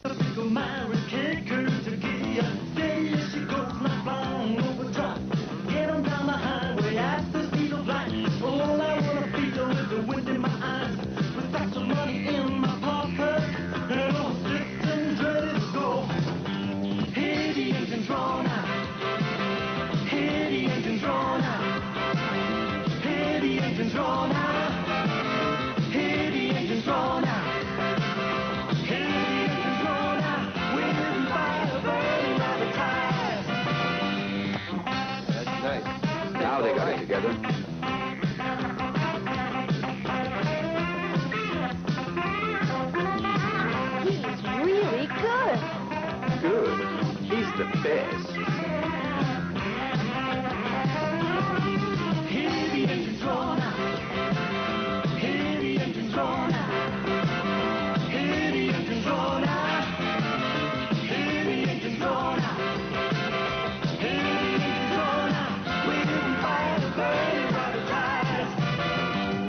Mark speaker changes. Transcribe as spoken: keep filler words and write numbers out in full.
Speaker 1: Now they got it together.
Speaker 2: He's really good.
Speaker 1: Good. He's the best.